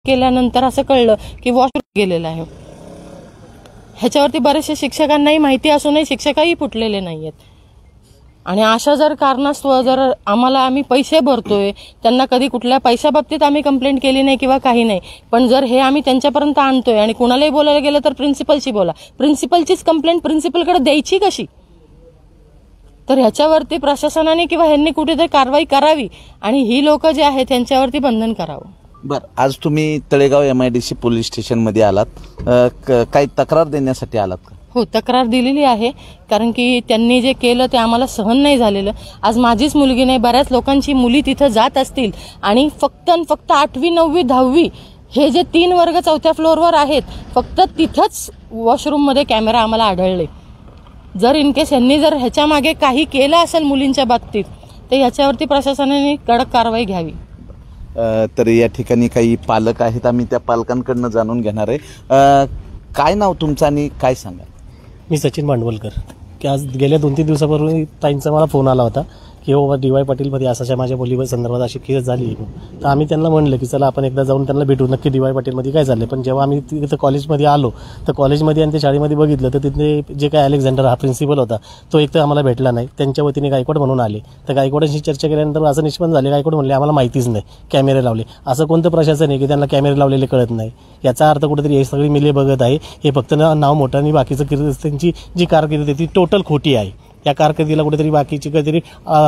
केल्यानंतर असं कळलं की वॉशरूम गेलेला आहे. ह्याच्यावरती बरेचशा शिक्षकांनाही माहिती असूनही शिक्षकही फुटलेले नाहीयेत. आणि अशा जर कारणास्तव जर आम्ही पैसे भरतोय, त्यांना कधी कुठल्या पैशाबाबतीत आम्ही कंप्लेंट केली नाही किंवा काही नाही, पण जर हे आम्ही त्यांच्यापर्यंत आणतोय आणि कुणालाही बोलायला गेलं तर प्रिन्सिपलशी बोला, प्रिन्सिपलचीच कंप्लेंट प्रिन्सिपलकडे द्यायची कशी? तर ह्याच्यावरती प्रशासनाने किंवा ह्यांनी कुठेतरी कारवाई करावी आणि ही लोक जे आहेत त्यांच्यावरती बंधन करावं. बर, आज तुम्ही तळेगाव MIDC पोलीस स्टेशन मध्ये आलात, काही तक्रार देण्यासाठी आलात का? हो, तक्रार दिलेली आहे, कारण की त्यांनी जे केलं ते आम्हाला सहन नाही झालेलं. आज माझीच मुलगी नाही, बऱ्याच लोकांची मुली तिथं जात असतील आणि फक्त 8वी 9वी 10वी हे जे 3 वर्ग 4थ्या फ्लोअरवर आहेत, फक्त तिथंच वॉशरूममध्ये कॅमेरा आम्हाला आढळले. जर इनकेस यांनी जर ह्याच्या मागे काही केलं असेल मुलींच्या बाबतीत तर ह्याच्यावरती प्रशासनाने कडक कारवाई घ्यावी. तर या ठिकाणी काही पालक आहेत, आम्ही त्या पालकांकडनं जाणून घेणार आहे. काय नाव तुमचं आणि काय सांगा? मी सचिन भांडवलकर. की आज गेल्या 2-3 दिवसापूर्वी ताईंचा मला फोन आला होता की हो DY पाटीलमध्ये असाच्या माझ्या मुली संदर्भात अशी केस झाली. तर आम्ही त्यांना म्हणलं की चला आपण एकदा जाऊन त्यांना भेटू, नक्की DY पाटीलमध्ये काय झालं. पण जेव्हा आम्ही तिथं कॉलेजमध्ये आलो तर कॉलेजमध्ये आणि त्या शाळेमध्ये बघितलं तर तिथे जे काय अलेक्झांडर हा प्रिन्सिपल होता तो एक तर आम्हाला भेटला नाही. त्यांच्या वतीने गायकवाड म्हणून आले, तर गायकवाडांशी चर्चा केल्यानंतर असं निष्पन्न झाले, गायकवाड म्हणले आम्हाला माहितीच नाही कॅमेरे लावले. असं कोणतं प्रशासन आहे की त्यांना कॅमेरे लावलेले कळत नाही? याचा अर्थ कुठेतरी हे सगळी मिले बघत आहे. हे फक्त नाव मोठं आणि बाकीचं त्यांची जी कारकीर्द ती टोटल खोटी आहे. या कारकिर्दीला कुठेतरी बाकीची काहीतरी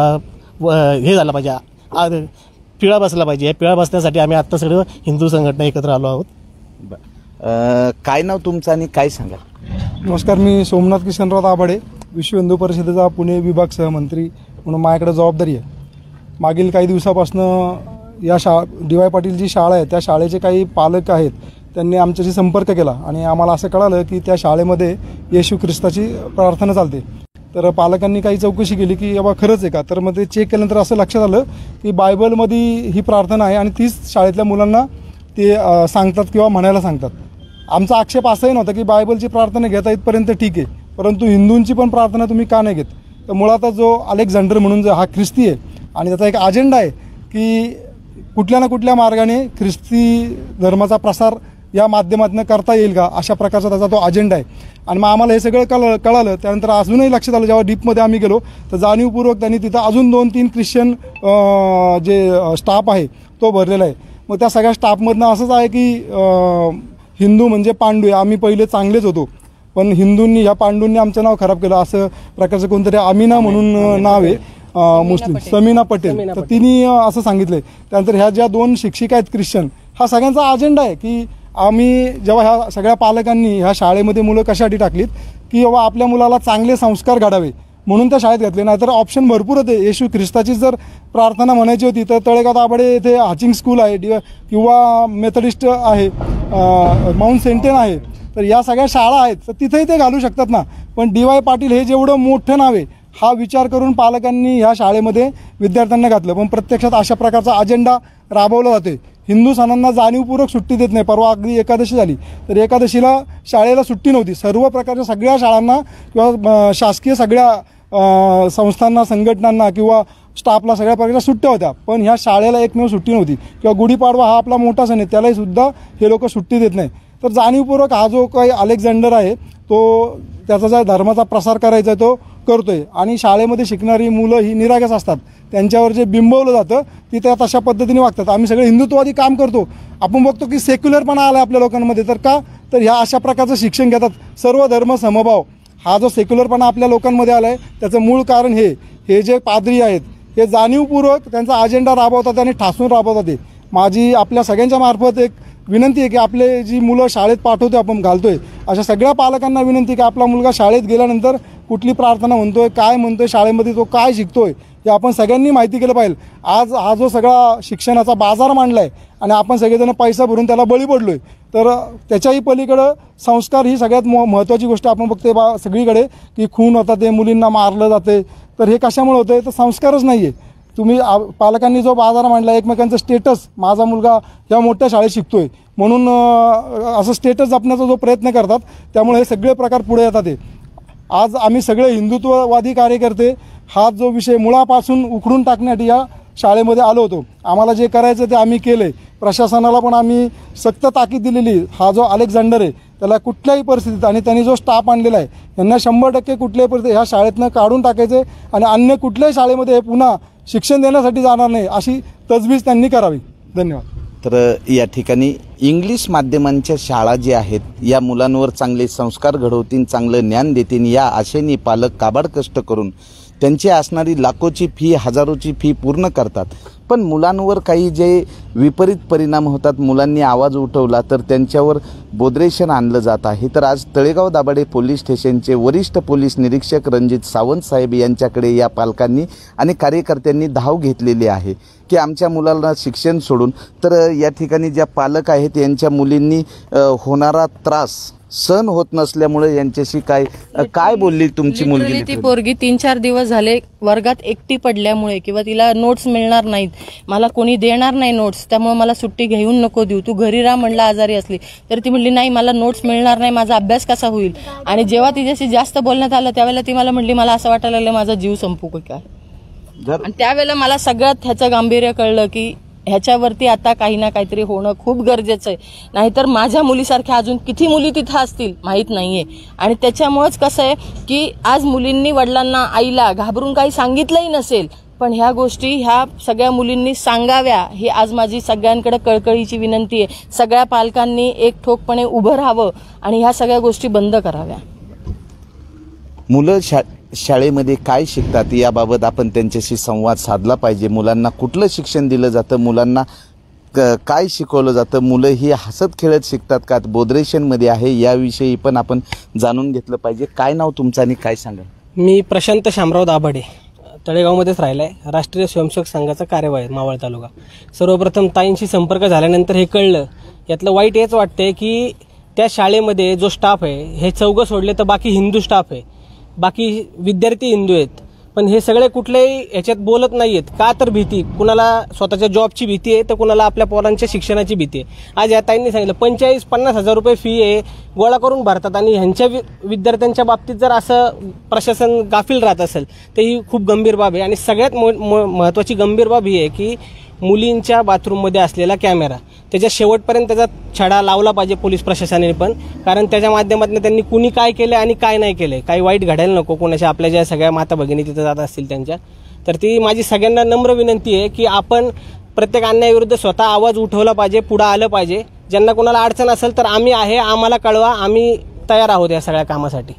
हे झालं पाहिजे, पिळा बसला पाहिजे. या पिळा बसण्यासाठी आम्ही आत्ता सगळं हिंदू संघटना एकत्र आलो आहोत. काय नाव तुमचं आणि काय सांगा? नमस्कार, मी सोमनाथ किशनराव दाभाडे, विश्व हिंदू परिषदेचा पुणे विभाग सहमंत्री म्हणून माझ्याकडे जबाबदारी आहे. मागील काही दिवसापासून या DY पाटील जी शाळा आहे त्या शाळेचे काही पालक आहेत त्यांनी आमच्याशी संपर्क केला आणि आम्हाला असं कळालं की त्या शाळेमध्ये येशू ख्रिस्ताची प्रार्थना चालते. तर पालकांनी काही चौकशी केली की बाबा खरंच आहे का? तर मग ते चेक केल्यानंतर असं लक्षात आलं की बायबलमध्ये ही प्रार्थना आहे आणि तीच शाळेतल्या मुलांना ते सांगतात किंवा म्हणायला सांगतात. आमचा आक्षेप असाही नव्हता की बायबलची प्रार्थना घेता इथपर्यंत ठीक आहे, परंतु हिंदूंची पण प्रार्थना तुम्ही का नाही घेत? तर मुळात जो अलेक्झांडर म्हणून जो हा ख्रिस्ती आहे आणि त्याचा एक अजेंडा आहे की कुठल्या ना कुठल्या मार्गाने ख्रिस्ती धर्माचा प्रसार या माध्यमातून करता येईल का, अशा प्रकारचा त्याचा तो अजेंडा आहे. आणि मग आम्हाला हे सगळं कळालं. त्यानंतर अजूनही लक्षात आलं, जेव्हा डीपमध्ये आम्ही गेलो तर जाणीवपूर्वक त्यांनी तिथं अजून 2-3 ख्रिश्चन जे स्टाफ आहे तो भरलेला आहे. मग त्या सगळ्या स्टाफमधनं असंच आहे की हिंदू म्हणजे पांडू आहे, आम्ही पहिले चांगलेच होतो, पण हिंदूंनी ह्या पांडूंनी आमचं नाव खराब केलं, असं प्रकारचं कोणतरी अमिना म्हणून नाव आहे मुस्लिम, समीना पटेल, तर तिने असं सांगितलंय. त्यानंतर ह्या ज्या 2 शिक्षिका आहेत ख्रिश्चन, हा सगळ्यांचा अजेंडा आहे की आम्ही जेव्हा ह्या सगळ्या पालकांनी ह्या शाळेमध्ये मुलं कशासाठी टाकलीत की बाबा आपल्या मुलाला चांगले संस्कार घडावे म्हणून त्या शाळेत घातले. नाहीतर ऑप्शन भरपूर होते. येशू ख्रिस्ताची जर प्रार्थना म्हणायची होती तर तळेगाव दाभाडे येथे हाचिंग स्कूल आहे किंवा मेथडिस्ट आहे, माउंट सेंटेन आहे, तर या सगळ्या शाळा आहेत, तर तिथेही ते घालू शकतात ना. पण DY पाटील हे जेवढं मोठं नाव आहे हा विचार करून पालकांनी ह्या शाळेमध्ये विद्यार्थ्यांना घातलं, पण प्रत्यक्षात अशा प्रकारचा अजेंडा राबवला जातोय. हिंदू सणांना जाणीवपूर्वक सुट्टी देत नाही. परवा अगदी एकादशी झाली तर एकादशीला शाळेला सुट्टी नव्हती. सर्व प्रकारच्या सगळ्या शाळांना किंवा शासकीय सगळ्या संस्थांना, संघटनांना किंवा स्टाफला सगळ्या प्रकारच्या सुट्ट्या होत्या, पण ह्या शाळेला एकमेव सुट्टी नव्हती. किंवा गुढीपाडवा हा आपला मोठा सण आहे, त्यालाही सुद्धा हे लोक सुट्टी देत नाही. तर जाणीवपूर्वक हा जो काही अलेक्झांडर आहे तो त्याचा जो धर्माचा प्रसार करायचा तो करतोय. आणि शाळेमध्ये शिकणारी मुलं ही निरागस असतात, त्यांच्यावर जे बिंबवलं जातं ती त्या तशा पद्धतीने वागतात. आम्ही सगळे हिंदुत्ववादी काम करतो, आपण बघतो की सेक्युलरपणा आला आपल्या लोकांमध्ये. तर का? तर ह्या अशा प्रकारचं शिक्षण घेतात, सर्व धर्म समभाव. हा जो सेक्युलरपणा आपल्या लोकांमध्ये आला आहे त्याचं मूळ कारण हे जे पादरी आहेत हे जाणीवपूर्वक त्यांचा अजेंडा राबवतात आणि ठासून राबवतात. माझी आपल्या सगळ्यांच्या मार्फत एक विनंती आहे की आपले जी मुलं शाळेत पाठवतो, आपण घालतोय, अशा सगळ्या पालकांना विनंती की आपला मुलगा शाळेत गेल्यानंतर कुठली प्रार्थना म्हणतोय, काय म्हणतोय, शाळेमध्ये तो काय शिकतोय हे आपण सगळ्यांनी माहिती केलं पाहिजे. आज हा जो सगळा शिक्षणाचा बाजार मांडला आहे आणि आपण सगळेजण पैसा भरून त्याला बळी पडलोय, तर त्याच्याही पलीकडं संस्कार ही सगळ्यात महत्त्वाची गोष्ट आपण बघते सगळीकडे की खून होतात, ते मुलींना मारलं जाते. तर हे कशामुळे होतं आहे? तर संस्कारच नाही आहे. तुम्ही पालकांनी जो बाजार मांडला, एकमेकांचं स्टेटस, माझा मुलगा या मोठ्या शाळेत शिकतोय म्हणून असं स्टेटस जपण्याचा जो प्रयत्न करतात, त्यामुळे हे सगळे प्रकार पुढे येतात. आज आम्ही सगळे हिंदुत्ववादी कार्यकर्ते हा जो विषय मुळापासून उखडून टाकण्यासाठी या शाळेमध्ये आलो होतो. आम्हाला जे करायचं ते आम्ही केलंय. प्रशासनाला पण आम्ही सक्त ताकीद दिलेली, हा जो अलेक्झांडर आहे त्याला कुठल्याही परिस्थितीत आणि त्यांनी जो स्टाफ आणलेला आहे यांना 100% कुठल्याही परिस्थितीत ह्या शाळेतनं काढून टाकायचे आणि अन्य कुठल्याही शाळेमध्ये हे पुन्हा शिक्षण देण्यासाठी जाणार नाही अशी तजवीज त्यांनी करावी. धन्यवाद. तर या ठिकाणी इंग्लिश माध्यमांच्या शाळा ज्या आहेत या मुलांवर चांगले संस्कार घडवतील, चांगलं ज्ञान देतील या आशेने पालक काबाड कष्ट करून त्यांची असणारी लाखोची फी, हजारोची फी पूर्ण करतात. पण मुलांवर काही जे विपरीत परिणाम होतात, मुलांनी आवाज उठवला तर त्यांच्यावर बोदरेशन आणलं जात आहे. तर आज तळेगाव दाभाडे पोलीस स्टेशनचे वरिष्ठ पोलीस निरीक्षक रणजित सावंत साहेब यांच्याकडे या पालकांनी आणि कार्यकर्त्यांनी धाव घेतलेली आहे की आमच्या मुलांना शिक्षण सोडून. तर या ठिकाणी ज्या पालक आहेत यांच्या मुलींनी होणारा त्रास सहन होत नसल्यामुळे यांच्याशी काय बोलली तुमची मुलगी? ती पोरगी 3-4 दिवस झाले वर्गात एकटी पडल्यामुळे किंवा तिला नोट्स मिळणार नाहीत, मला कोणी देणार नाही नोट्स, त्यामुळे मला सुट्टी घेऊन नको देऊ, तू घरी राहा म्हणलं आजारी असली. तर ती म्हणली नाही मला नोट्स मिळणार नाही, माझा अभ्यास कसा होईल. आणि जेव्हा तिच्याशी जास्त बोलण्यात आलं त्यावेळेला ती मला म्हणली मला असं वाटायला लागलं माझा जीव संपू काय. आणि त्यावेळेला मला सगळ्यात ह्याचं गांभीर्य कळलं की ह्याच्यावरती आता काही ना काहीतरी होणं खूप गरजेचं आहे. नाहीतर माझ्या मुलीसारख्या अजून किती मुली तिथं असतील माहीत नाहीये. आणि त्याच्यामुळेच कसं आहे की आज मुलींनी वडिलांना, आईला घाबरून काही सांगितलंही नसेल, पण ह्या गोष्टी ह्या सगळ्या मुलींनी सांगाव्या ही आज माझी सगळ्यांकडे कळकळीची विनंती आहे. सगळ्या पालकांनी एक ठोकपणे उभं राहावं आणि ह्या सगळ्या गोष्टी बंद कराव्या. मुलं शाळेमध्ये काय शिकतात याबाबत आपण त्यांच्याशी संवाद साधला पाहिजे. मुलांना कुठलं शिक्षण दिलं जातं, मुलांना काय शिकवलं जातं, मुलं ही हसत खेळत शिकतात का, बोदरेशनमध्ये आहे याविषयी पण आपण जाणून घेतलं पाहिजे. काय नाव तुमचं आणि काय सांगा? मी प्रशांत शामराव दाभाडे, तळेगावमध्येच राहिला आहे. राष्ट्रीय स्वयंसेवक संघाचा कार्यवाह आहे मावळ तालुका. सर्वप्रथम ताईंशी संपर्क झाल्यानंतर हे कळलं, यातलं वाईट हेच वाटतंय की त्या शाळेमध्ये जो स्टाफ आहे हे 4 सोडले तर बाकी हिंदू स्टाफ आहे, बाकी विद्यार्थी हिंदू आहेत. पण हे सगळे कुठल्याही ह्याच्यात बोलत नाहीयेत. का तर भीती, कुणाला स्वतःच्या जॉबची भीती आहे तर कुणाला आपल्या पोरांच्या शिक्षणाची भीती आहे. आज या ताईंनी सांगितलं 45-50 हजार रुपये फी आहे गोळा करून भरतात आणि ह्यांच्या विद्यार्थ्यांच्या बाबतीत जर असं प्रशासन गाफील राहत असेल तर ही खूप गंभीर बाब आहे. आणि सगळ्यात महत्त्वाची गंभीर बाब ही आहे की मुलींच्या बाथरूममध्ये असलेला कॅमेरा, त्याच्या शेवटपर्यंत त्याचा छडा लावला पाहिजे पोलीस प्रशासनाने पण. कारण त्याच्या माध्यमातून त्यांनी कुणी काय केलं आणि काय नाही केलंय, काही वाईट घडायला नको कोणाच्या, आपल्या ज्या सगळ्या माता भगिनी तिथं जात असतील त्यांच्या. तर ती माझी सगळ्यांना नम्र विनंती आहे की आपण प्रत्येक अन्यायाविरुद्ध स्वतः आवाज उठवला पाहिजे, पुढे आलं पाहिजे. ज्यांना कोणाला अडचण असेल तर आम्ही आहे, आम्हाला कळवा, आम्ही तयार आहोत या सगळ्या कामासाठी.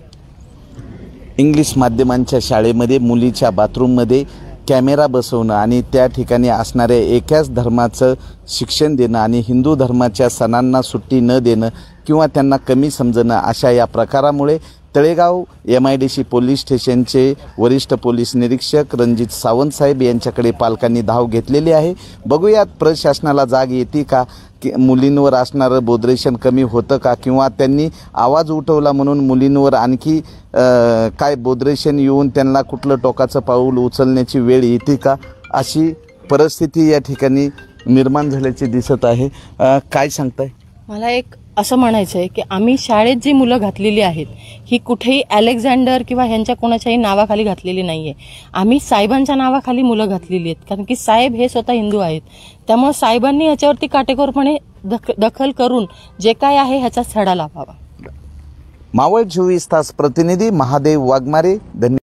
इंग्लिश माध्यमांच्या शाळेमध्ये मुलीच्या बाथरूममध्ये कॅमेरा बसवणं आणि त्या ठिकाणी असणाऱ्या एकाच धर्माचं शिक्षण देणं आणि हिंदू धर्माच्या सणांना सुट्टी न देणं किंवा त्यांना कमी समजणं अशा या प्रकारामुळे तळेगाव MIDC पोलीस स्टेशनचे वरिष्ठ पोलीस निरीक्षक रणजित सावंत साहेब यांच्याकडे पालकांनी धाव घेतलेली आहे. बघूयात प्रशासनाला जाग येते का, की मुलींवर असणारं बोदरेशन कमी होतं का, किंवा त्यांनी आवाज उठवला म्हणून मुलींवर आणखी काय बोदरेशन येऊन त्यांना कुठलं टोकाचं पाऊल उचलण्याची वेळ येते का, अशी परिस्थिती या ठिकाणी निर्माण झाल्याची दिसत आहे. काय सांगताय? मला एक असं म्हणायचं आहे की आम्ही शाळेत जी मुलं घातलेली आहेत ही कुठेही अलेक्झांडर किंवा ह्यांच्या कोणाच्याही नावाखाली घातलेली नाहीये. आम्ही साहेबांच्या नावाखाली मुलं घातलेली आहेत, कारण की साहेब हे स्वतः हिंदू आहेत. त्यामुळे साहेबांनी याच्यावरती काटेकोरपणे दखल करून जे काय आहे ह्याचा छडा लावावा. मावळ 24 तास प्रतिनिधी महादेव वाघमारे, धन्यवाद.